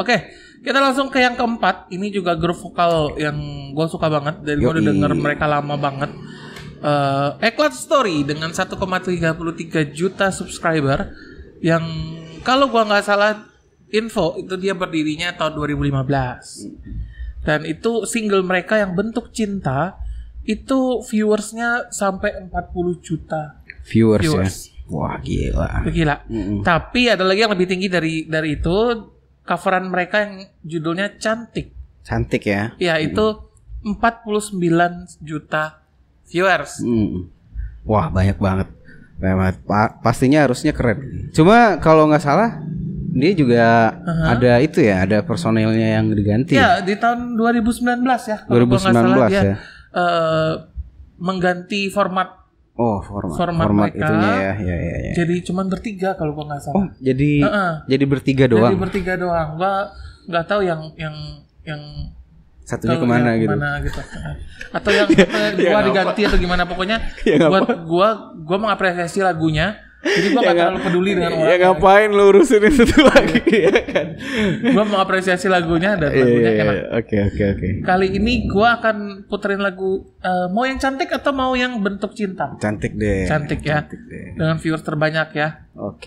Oke, kita langsung ke yang keempat. Ini juga grup vokal yang gue suka banget. Dan gue udah denger mereka lama banget. Eklat Story dengan 1,33 juta subscriber. Yang kalau gue gak salah info itu dia berdirinya tahun 2015. Dan itu single mereka yang Bentuk Cinta. Itu viewersnya sampai 40 juta viewers. Ya. Wah gila. Tapi ada lagi yang lebih tinggi dari itu. Coveran mereka yang judulnya Cantik. Cantik ya. Ya itu 49 juta viewers. Wah banyak banget. Pastinya harusnya keren. Cuma kalau nggak salah dia juga ada itu ya, ada personelnya yang diganti. Ya di tahun 2019 ya. 2019 salah, ya. Dia, mengganti format. Oh format itunya ya. Jadi cuman bertiga kalau gua nggak salah. Oh jadi bertiga doang. Jadi bertiga doang. Gua nggak tahu yang satunya kemana gitu. Atau yang gua diganti atau gimana pokoknya. Buat gua mengapresiasi lagunya. Jadi gue gak terlalu peduli dengan orang. Ya ngapain lu urusin itu lagi ya kan. Gue mengapresiasi lagunya dan lagunya enak. Oke. Kali ini gue akan puterin lagu mau yang cantik atau mau yang Bentuk Cinta? Cantik deh. Cantik ya. Dengan viewers terbanyak ya. Oke.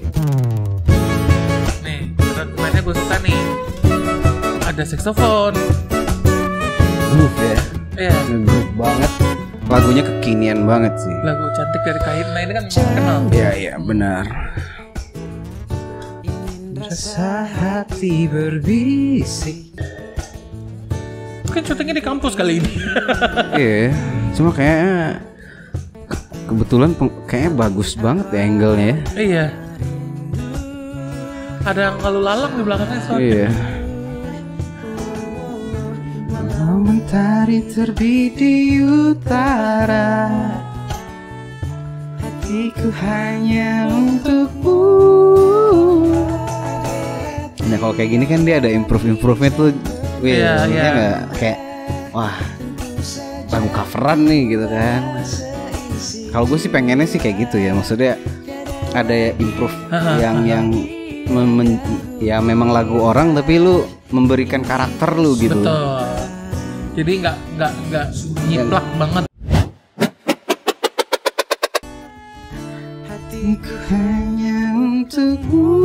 Nih, mainnya gue suka nih. Ada saksofon. Groove ya. Iya. Groove banget. Lagunya kekinian banget sih. Lagu Cantik dari Kahitna ini kan terkenal. Iya benar. Rasa hati berbisik. Mungkin syutingnya di kampus kali ini. Iya. Cuma kayaknya kebetulan kayaknya bagus banget ya angle-nya ya. Iya. Ada yang lalu lalang di belakangnya soalnya. Iya. Mentari terbit di utara, hatiku hanya untukmu. Nah kalau kayak gini kan dia ada improve-nya tuh. Iya. Gak kayak wah lagu coveran nih gitu kan. Kalau gue sih pengennya sih kayak gitu ya. Maksudnya ada improve yang ya memang lagu orang tapi lu memberikan karakter lu gitu. Betul. Jadi nggak nyiplak banget. Hatiku hanya untukmu.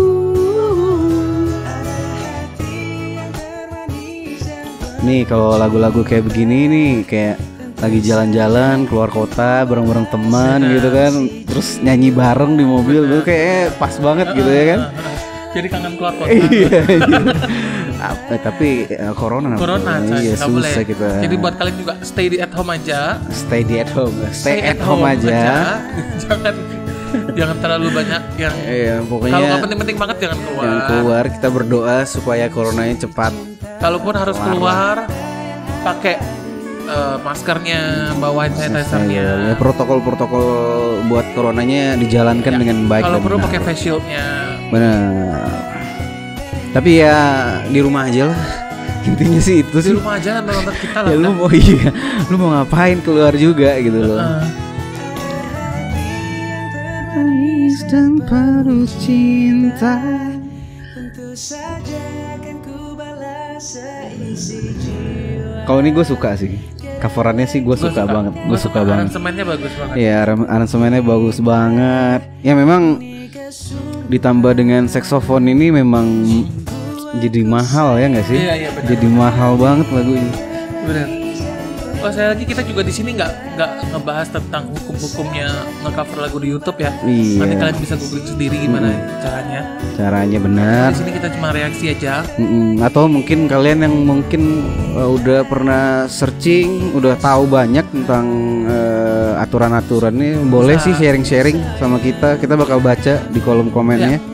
Nih kalau lagu-lagu kayak begini nih kayak lagi jalan-jalan keluar kota bareng-bareng teman gitu kan, terus nyanyi bareng di mobil tuh kayak pas banget gitu ya kan. Jadi kangen keluar kota. Iya. Tapi corona iya susah kita. Jadi buat kalian juga stay at home aja. Stay at home aja. Jangan terlalu banyak yang. Iya, pokoknya. Kalau nggak penting-penting banget jangan keluar. Jangan keluar. Kita berdoa supaya coronanya cepat. Kalaupun harus keluar, pakai maskernya, bawain sanitizer-nya. Ya, protokol buat coronanya dijalankan dengan baik. Kalau perlu pakai face shield-nya. Benar. Tapi ya di rumah aja lah. Intinya sih itu sih. Di rumah aja nonton kita lah. Ya lu mau ngapain keluar juga gitu loh. Dan paruh cinta. Kalau ini gue suka sih. Coverannya sih gue suka banget. Gue suka banget. Aransemennya bagus banget. Iya, aransemennya bagus banget. Ya memang ditambah dengan saksofon ini memang jadi mahal ya nggak sih? Iya, benar. Jadi mahal banget lagu ini. Benar. Oh saya lagi kita juga di sini nggak ngebahas tentang hukum-hukumnya nge-cover lagu di YouTube ya. Iya. Nanti kalian bisa googling sendiri gimana caranya. Caranya benar. Di sini kita cuma reaksi aja. Atau mungkin kalian yang mungkin udah pernah searching, udah tahu banyak tentang aturan-aturannya, boleh sih sharing-sharing sama kita. Kita bakal baca di kolom komennya. Ya.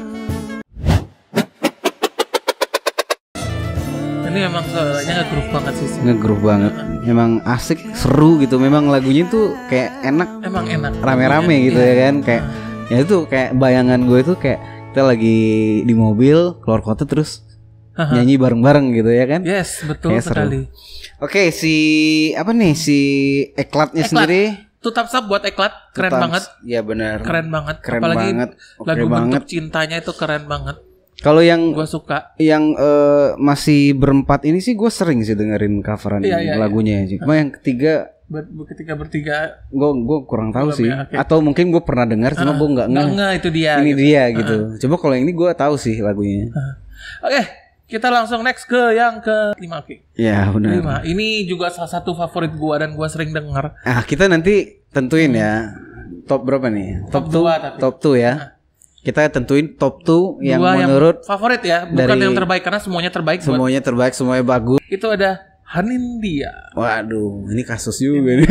Ini memang suaranya nge-groove banget sih. Nge-groove banget. Memang asik, seru gitu. Memang lagunya tuh kayak enak. Emang enak. Rame-rame gitu ya kan. Kayak ya itu kayak bayangan gue itu kayak kita lagi di mobil keluar kota terus nyanyi bareng-bareng gitu ya kan. Yes, betul sekali. Oke, si Eklatnya sendiri. Thumbs up buat Eklat, keren banget. Ya benar. Keren banget. Keren apalagi banget. Lagu Bentuk Cintanya itu keren banget. Kalau yang gue suka, yang masih berempat ini sih gue sering sih dengerin coveran lagunya sih. Cuma yang ketiga bertiga gue kurang tahu sih. Ya, okay. Atau mungkin gue pernah dengar cuma gue nggak itu dia. Ini gitu. dia gitu. Coba kalau yang ini gue tahu sih lagunya. Oke, kita langsung next ke yang ke-5. Oke. Ya benar. 5. Ini juga salah satu favorit gue dan gue sering denger. Kita nanti tentuin ya top berapa nih? Top 2 ya. Kita tentuin top 2 yang menurut yang favorit ya, bukan yang terbaik karena semuanya terbaik. Semuanya terbaik, semuanya bagus. Itu ada Hanindya. Waduh, ini kasus juga nih.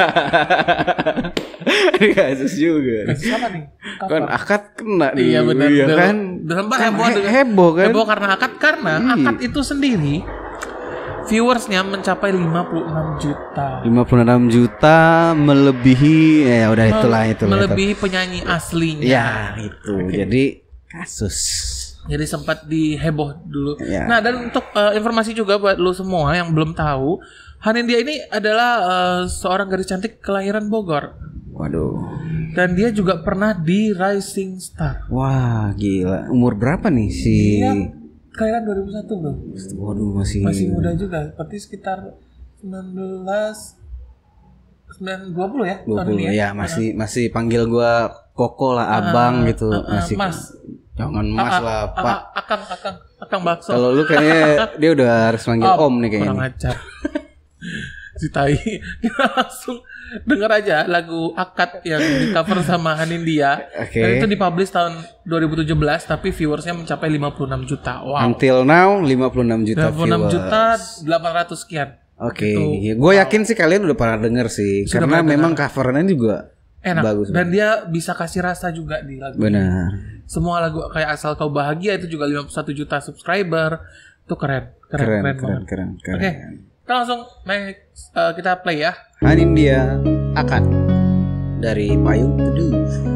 Ini kasus juga. Kasus apa nih? Kan akad kena nih. Iya benar. Iya kan? Heboh kan? Heboh karena akad akad itu sendiri viewersnya mencapai 56 juta. 56 juta melebihi ya udah itulah. Melebihi penyanyi aslinya. Ya, itu. Okay. Jadi kasus. Jadi sempat diheboh dulu. Ya. Nah, dan untuk informasi juga buat lu semua yang belum tahu, Hanindya ini adalah seorang gadis cantik kelahiran Bogor. Waduh. Dan dia juga pernah di Rising Star. Wah, gila. Umur berapa nih si? Dia kelahiran 2001 bro. Waduh, masih muda juga. Berarti sekitar 20 ya. 20 ya, masih panggil gua Koko lah, abang gitu. Masih Mas. Jangan mas lah, Pak. Akang bakso. Kalau lu kayaknya dia udah harus manggil Om nih kayaknya. Kurang ajar. Si tai. Kita langsung denger aja lagu Akad yang di cover sama Hanindya. Okay. Dan itu dipublish tahun 2017 tapi viewersnya mencapai 56 juta. Wow. Until now 56 juta 56 juta 800 sekian. Oke. Gue yakin sih kalian udah pernah denger sih. Sudah karena memang covernya juga enak. Bagus. Dan dia bisa kasih rasa juga di lagu. Benar. Semua lagu kayak Asal Kau Bahagia itu juga 51 juta subscriber. Itu keren banget. Oke. Kita langsung kita play ya. Hanindya Akad dari Payung Teduh.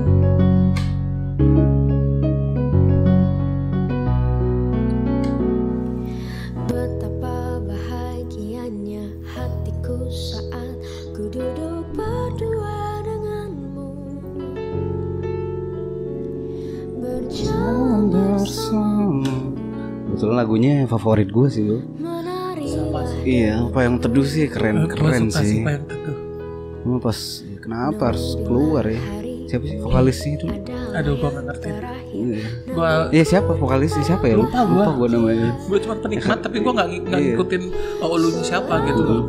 Betapa bahagianya hatiku saat ku duduk berdua denganmu, berjalan bersama. Betul lagunya favorit gue sih bro. Iya, Payung Teduh sih keren sih. Payung Teduh. Cuma pas kenapa harus keluar ya? Siapa sih vokalisnya itu? Aduh, gua nggak ngerti. Siapa vokalisnya siapa ya? Lupa gua namanya. Gua cuma penikmat tapi gua nggak ngikutin ulunya siapa gitu loh.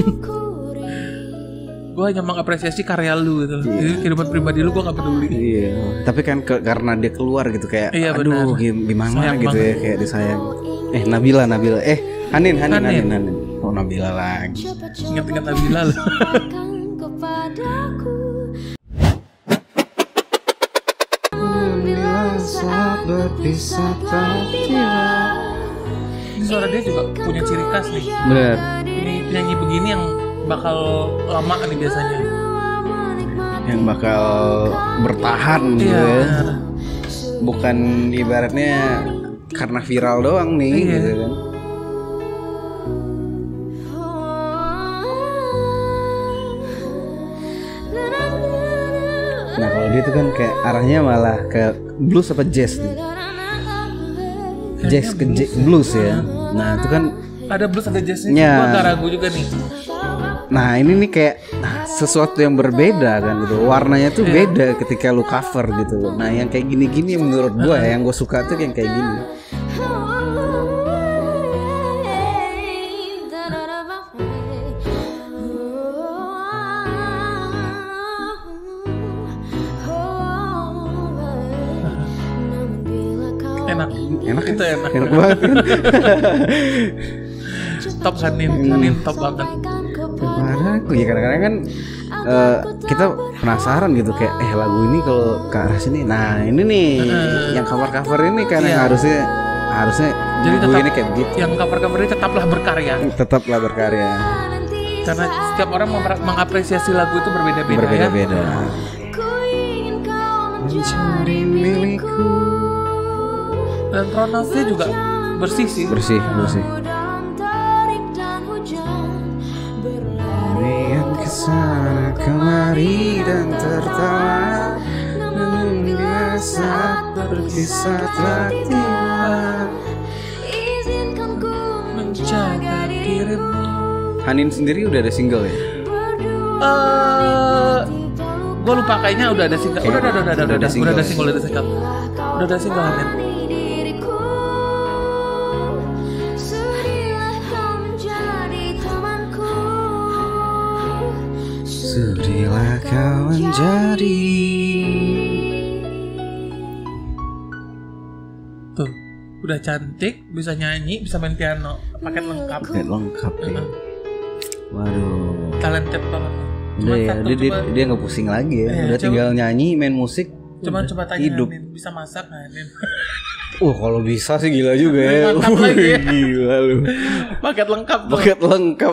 Gua hanya mengapresiasi karya lu gitu. Jadi kehidupan pribadi lu gua nggak peduli. Iya. Tapi kan karena dia keluar gitu kayak, aduh gimana sayang gitu ya kayak disayang. Nabila. Hanin. Oh Nabila lagi. Ingat Nabila loh. Ini suara dia juga punya ciri khas nih. Bener. Ini penyanyi begini yang bakal lama nih biasanya. Yang bakal bertahan gitu ya. Bukan ibaratnya karena viral doang nih gitu kan. Nah kalau dia tuh kan kayak arahnya malah ke blues apa jazz nih. Jazz ke blues ya. Nah itu kan ada blues ada jazznya. Gue agak ragu juga nih. Nah ini nih kayak sesuatu yang berbeda kan gitu. Warnanya tuh beda ketika lu cover gitu. Nah yang kayak gini-gini menurut gue yang gue suka tuh yang kayak gini. Enak banget kan. Top Hanin top banget. Ya kadang-kadang kan kita penasaran gitu kayak lagu ini kalau ke arah sini. Nah ini nih yang cover ini kan yang harusnya jadi lagu ini kayak begitu. Yang cover ini tetaplah berkarya. Karena setiap orang mengapresiasi lagu itu berbeda-beda. Mencari milikku. Dan pronounsnya juga bersih. Berlarian kesana kemari dan tertawa, namun dia saat berpisah telah tiba. Izinkan ku menjaga dirimu. Hanin sendiri udah ada single ya? Gue lupa kayaknya udah ada single. Udah ada single. Udah ada single Hanin. Sudilah kau menjadi. Tuh, udah cantik, bisa nyanyi, bisa main piano, paket lengkap. Paket lengkap ya. Waduh. Talented banget. Dia nggak pusing lagi ya. Udah tinggal nyanyi, main musik. Coba tanya hidup. Hanin, bisa masak Hanin? Kalau bisa sih gila juga ya. Gila lu. Paket lengkap tuh. Paket lengkap.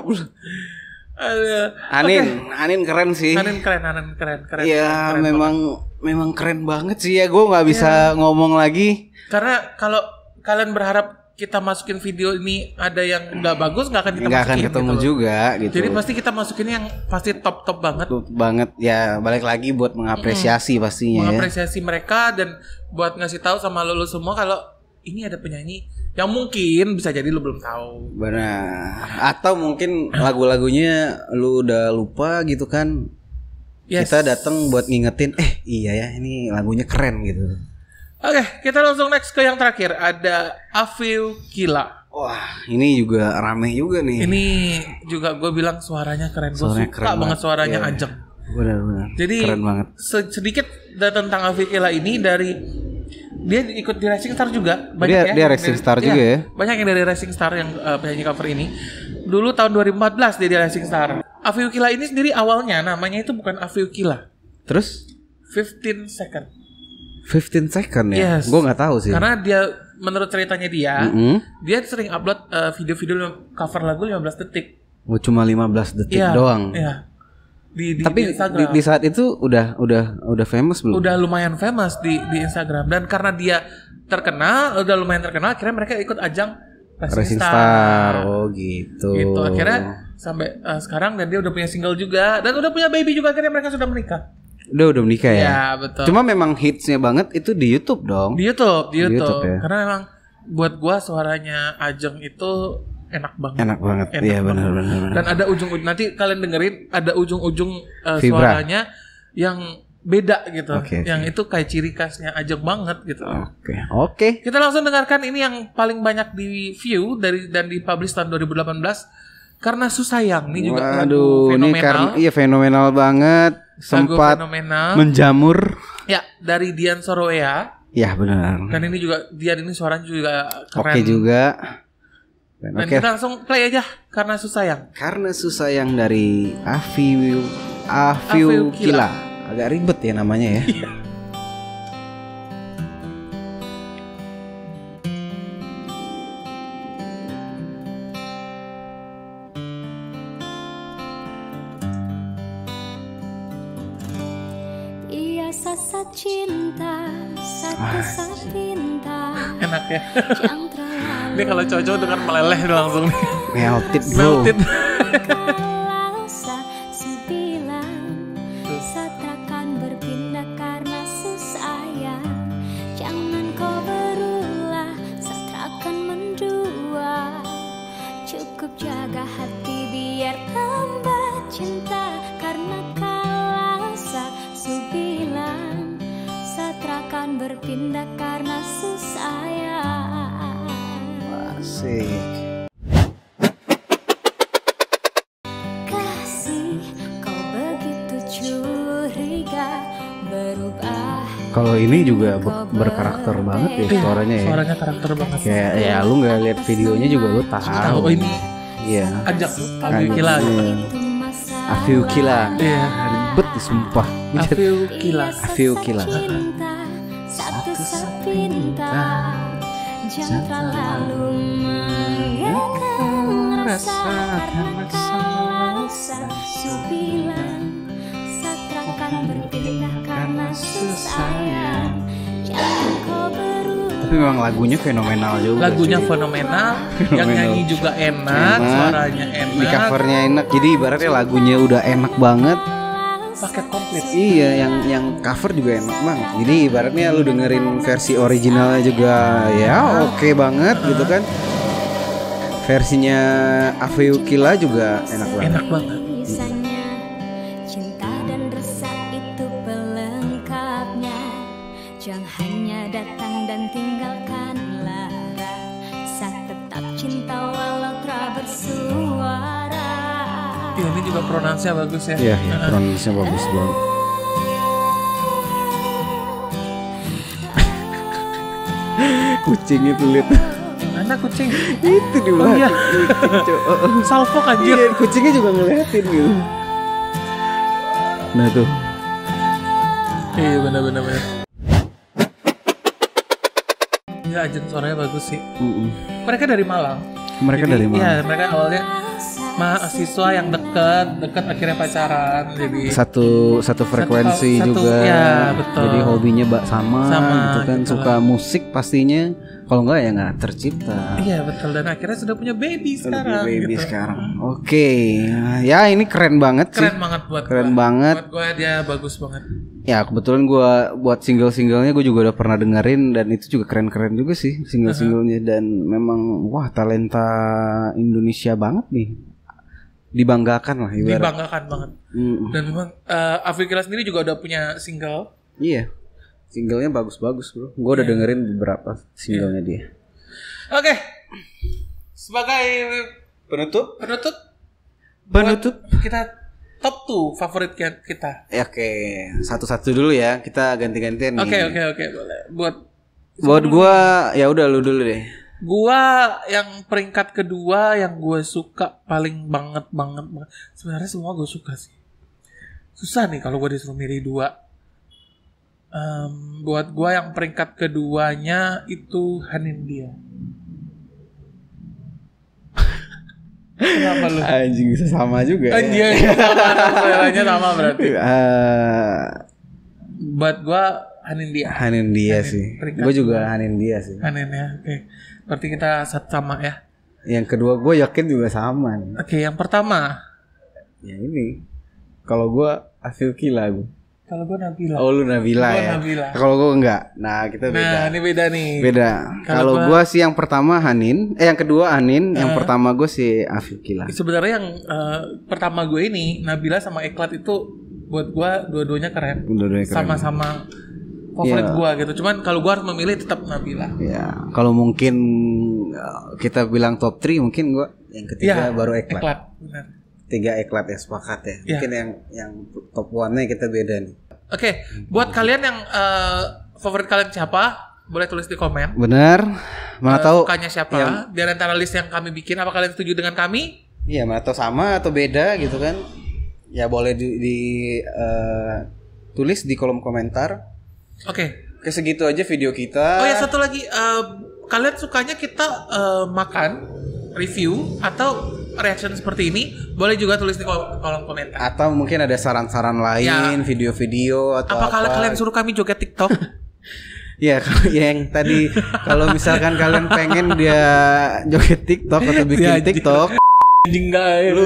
Hanin keren sih. Hanin keren. Iya, keren memang keren banget sih ya. Gue nggak bisa ngomong lagi. Karena kalau kalian berharap kita masukin video ini ada yang nggak bagus, nggak akan kita masukin. Nggak akan ketemu gitu juga gitu. Jadi pasti kita masukin yang pasti top banget. Top banget ya. Balik lagi buat mengapresiasi pastinya. Mengapresiasi mereka dan buat ngasih tahu sama lo semua kalau ini ada penyanyi yang mungkin bisa jadi lu belum tahu. Benar. Atau mungkin lagu-lagunya lu udah lupa gitu kan. Yes. Kita datang buat ngingetin, iya ya ini lagunya keren gitu. Oke, kita langsung next ke yang terakhir. Ada Afiu Kila. Wah, ini juga rame juga nih. Ini juga gue bilang suaranya keren. Gue suka banget suaranya Ajeng. Benar. Jadi keren banget. Sedikit tentang Afiu Kila ini dari dia ikut di Rising Star juga. Banyak dia Rising Star juga ya. Banyak yang dari Rising Star yang penyanyi cover ini. Dulu tahun 2014 dia di Rising Star. Afiu Kila ini sendiri awalnya namanya itu bukan Afiu Kila. Terus 15 second. 15 second ya? Yes. Gue gak tahu sih. Karena dia menurut ceritanya dia sering upload video-video cover lagu 15 detik. Cuma 15 detik doang. Iya. Tapi di saat itu udah famous belum? Udah lumayan famous di Instagram. Dan karena dia udah lumayan terkenal, akhirnya mereka ikut ajang Rising Star. Oh gitu. Gitu akhirnya sampai sekarang, dan dia udah punya single juga dan udah punya baby juga, akhirnya mereka sudah menikah. Udah menikah ya? Iya betul. Cuma memang hitsnya banget itu di YouTube dong. Di YouTube ya? Karena memang buat gua suaranya Ajeng itu enak banget. Iya benar. Dan ada ujung-ujung, nanti kalian dengerin ada ujung-ujung suaranya yang beda gitu. Yang itu kayak ciri khasnya Ajeng banget gitu. Oke. Kita langsung dengarkan ini yang paling banyak di view dan dipublish tahun 2018. Karena Susayang. Ini juga lagu fenomenal. Iya fenomenal banget. Sempat menjamur. Ya, dari Dian Soroea. Ya benar. Dan ini juga Dian ini suaranya juga keren. Oke juga. Dan kita langsung play aja Karena Susayang. Karena Susayang dari Afiu Kila. Agak ribet ya namanya ya. Sasa cinta, satu cinta. Enak ya. Ini kalau cowok-cowok dengan meleleh langsung nih. Melted bro. Kalau sebilang satrakan berpindah karena susayang. Jangan kau berulah, satrakan mendua. Cukup jaga hati biar tambah cinta. Karena kalau bilang satrakan berpindah karena susayang. Asik. Kasih kau begitu curiga berubah. Kalau ini juga berkarakter banget ya suaranya ya. Suaranya karakter banget. Kayak ya lu nggak lihat videonya juga lu tahu. Oh ini. Iya. Afiu Kila. Afiu Kila. Iya. Ribet sumpah. Afiu Kila. Satu sepinta. Jangan terlalu menggerakkan rasa. Karena kalau bilang satrakan berpindah karena susayang. Jangan kau berubah. Tapi memang lagunya fenomenal juga. Lagunya fenomenal. Yang nyanyi juga enak. Suaranya enak. Di covernya enak. Jadi ibaratnya lagunya udah enak banget. paket komplit. Iya, yang cover juga enak banget. Jadi ibaratnya lu dengerin versi originalnya juga ya oke banget gitu kan. Versinya Afeukila juga enak banget. Enak banget. Misalnya cinta dan rasa itu pelengkapnya. Jangan hanya datang dan tinggalkanlah. Saat tetap cinta walau tak bersuara. Ya, ini juga pronunciasinya bagus ya. Iya, pronunciasinya bagus banget. Kucing itu lihat. Mana kucing? Itu di belakang. iya. Kucing, Cok. Salfok anjir. Iya, kucingnya juga ngeliatin gitu. Nah tuh. Iya benar-benar. Ya anjir suaranya bagus sih. Mereka dari Malang. Mereka dari Malang. Iya, mereka awalnya mahasiswa yang dekat akhirnya pacaran. Jadi satu frekuensi satu, juga. ya, betul. Jadi hobinya sama gitu kan, gitu suka lah. musik pastinya. Kalau enggak ya nggak tercipta. Iya betul, dan akhirnya sudah punya baby sekarang. Baby gitu. sekarang. Oke. Ya ini keren banget sih. Keren banget buat Keren gua. banget. Buat gue dia bagus banget. Ya kebetulan gue buat single-singlenya gue juga udah pernah dengerin dan itu juga keren-keren juga sih single-singlenya dan memang wah talenta Indonesia banget nih, dibanggakan lah ibarat. Dibanggakan banget. Dan memang Afeukila sendiri juga udah punya single. Iya, singlenya bagus-bagus bro. Gue udah dengerin beberapa singlenya dia. Oke, sebagai Penutup buat kita top 2 favorit kita. Ya, oke, satu-satu dulu ya, kita ganti-gantian nih. Oke, boleh. Buat gue ya udah lu dulu deh. Gua yang peringkat kedua yang gue suka paling banget. Sebenarnya semua gue suka sih. Susah nih kalau gue disuruh milih dua. Buat gue yang peringkat keduanya itu Hanindia. Kenapa lu? Anjing bisa sama juga. Dia selera sama berarti. Buat gue Hanindia. Hanindia sih. Gue juga Hanindia sih. Hanin ya. Oke. Berarti kita sama ya. Yang kedua gue yakin juga sama nih. Oke, yang pertama. Ya ini. Kalau gue Afeukila gue. Kalau gue Nabila. Oh lu Nabila Gua ya. Nabila. Kalau gue enggak. Nah kita beda. Nah ini beda nih. Beda. Kalau gue sih yang pertama Hanin. Yang kedua Hanin. Yang pertama gue si Afeukila. Sebenarnya yang pertama gue ini Nabila sama Eklat itu buat gue dua-duanya keren. Dua-duanya keren. Sama-sama favorit gue gitu. Cuman kalau gue harus memilih tetap Nabila. Ya. Kalau mungkin kita bilang top 3 mungkin gue yang ketiga baru Eklat. Eklat. Benar. 3 Eklat ya sepakat ya. Mungkin yang top 1-nya kita beda nih. Oke, buat kalian yang favorit kalian siapa? Boleh tulis di komen. Bener. Mana tahu sukanya siapa? Di antara list yang kami bikin, apa kalian setuju dengan kami? Iya, mana tahu sama atau beda gitu kan? Ya boleh tulis di kolom komentar. Oke. Segitu aja video kita. Oh ya satu lagi, kalian sukanya kita makan, review atau reaction seperti ini? Boleh juga tulis di kolom komentar. Atau mungkin ada saran-saran lain, video-video atau apa kalian suruh kami joget TikTok? Ya kalau yang tadi kalau misalkan kalian pengen dia joget TikTok atau bikin TikTok, enggak.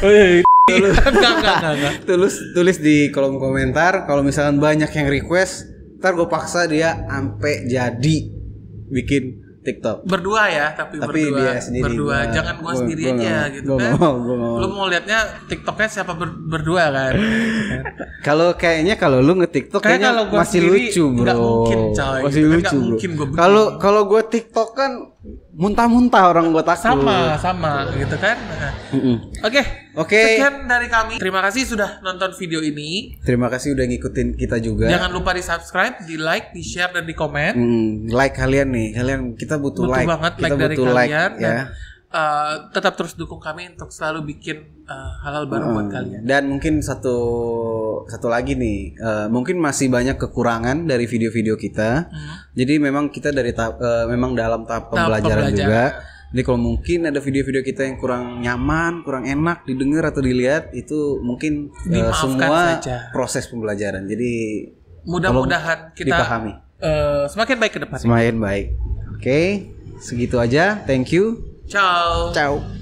Tulis di kolom komentar. Kalau misalkan banyak yang request, ntar gue paksa dia sampai jadi bikin TikTok. Berdua ya, tapi berdua. Dia sendiri. Berdua, jangan gua sendiri aja gitu kan. Lu mau liatnya TikToknya siapa berdua kan? Kalau lu nge-TikTok kayaknya masih sendiri, lucu, bro. Nggak mungkin, coy. Masih gitu lucu, kan, bro. Kalau gue TikTok kan muntah-muntah orang gue takut. Sama gitu kan. Oke. Sekian dari kami. Terima kasih sudah nonton video ini. Terima kasih udah ngikutin kita juga. Jangan lupa di subscribe, di like, di share dan di komen. Like kalian nih, kita butuh like banget kita like dari butuh kalian. Ya. Dan, tetap terus dukung kami untuk selalu bikin hal-hal baru buat kalian. Dan mungkin satu lagi nih, mungkin masih banyak kekurangan dari video-video kita. Jadi memang kita memang dalam tahap pembelajaran juga. Jadi kalau mungkin ada video-video kita yang kurang nyaman, kurang enak didengar atau dilihat, itu mungkin semua saja. Proses pembelajaran. Jadi mudah-mudahan kita dipahami. Semakin baik ke depan. Semakin baik. Oke, segitu aja. Thank you. Ciao. Ciao.